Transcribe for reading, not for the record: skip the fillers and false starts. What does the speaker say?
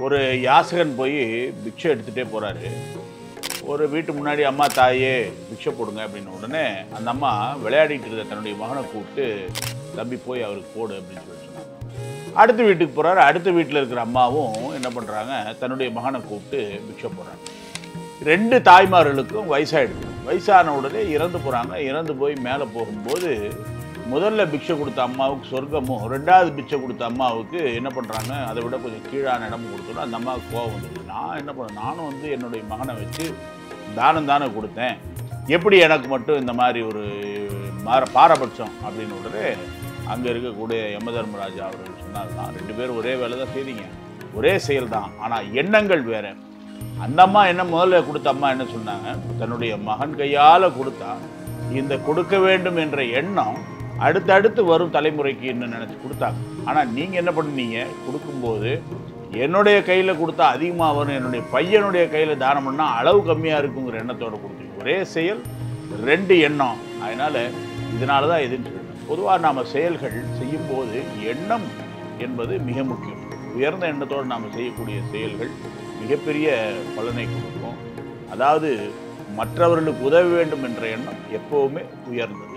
ஒரு யாசகன் போய் பிக்ஷை எடுத்துகிட்டே போகிறாரு. ஒரு வீட்டு முன்னாடி அம்மா தாயே பிக்ஷை போடுங்க அப்படின்னு உடனே அந்த அம்மா விளையாடிட்டு இருக்க தன்னுடைய மகனை கூப்பிட்டு தம்பி போய் அவருக்கு போடு அப்படின்னு சொல்லி சொன்னாங்க. அடுத்த வீட்டுக்கு போகிறாரு. அடுத்த வீட்டில் இருக்கிற அம்மாவும் என்ன பண்ணுறாங்க, தன்னுடைய மகனை கூப்பிட்டு பிக்ஷை போடுறாங்க. 2 தாய்மார்களுக்கும் வயசாகிடுது. வயசான உடனே இறந்து போகிறாங்க. இறந்து போய் மேலே போகும்போது முதல்ல பிக்ஷை கொடுத்த அம்மாவுக்கு சொர்க்கமும், 2வது பிக்ஷை கொடுத்த அம்மாவுக்கு என்ன பண்ணுறாங்க, அதை விட கொஞ்சம் கீழான இடமும் கொடுத்தோன்னா அந்த அம்மாவுக்கு கோவம் வந்துடுது. நான் என்ன பண்ணேன், நானும் என்னுடைய மகனை வச்சு தானே கொடுத்தேன், எப்படி எனக்கு மட்டும் இந்த மாதிரி ஒரு பாரபட்சம் அப்படின்னு உடனே அங்கே இருக்கக்கூடிய யமதர்மராஜா அவர்கள் சொன்னார்தான், 2 பேரும் ஒரே வேலை தான் செய்தீங்க, ஒரே செயல் தான், ஆனால் எண்ணங்கள் வேறு. அந்த அம்மா என்ன முதல்ல கொடுத்த அம்மா என்ன சொன்னாங்க, தன்னுடைய மகன் கையால் கொடுத்தா இந்த கொடுக்க வேண்டும் என்ற எண்ணம் அடுத்தடுத்து வரும் தலைமுறைக்கு என்ன நினச்சி கொடுத்தாங்க. ஆனால் நீங்கள் என்ன பண்ணீங்க, கொடுக்கும்போது என்னுடைய கையில் கொடுத்தா அதிகமாக வரும், என்னுடைய பையனுடைய கையில் தானம் பண்ணால் அளவு கம்மியாக இருக்குங்கிற எண்ணத்தோடு கொடுத்தீங்க. ஒரே செயல் 2 எண்ணம். அதனால் இதனால தான் எதுன்னு சொல்லணும். பொதுவாக நாம் செயல்கள் செய்யும்போது எண்ணம் என்பது மிக முக்கியம். உயர்ந்த எண்ணத்தோடு நாம் செய்யக்கூடிய செயல்கள் மிகப்பெரிய பலனை கொடுக்கும். அதாவது மற்றவர்களுக்கு உதவ வேண்டும் என்ற எண்ணம் எப்போவுமே உயர்ந்தது.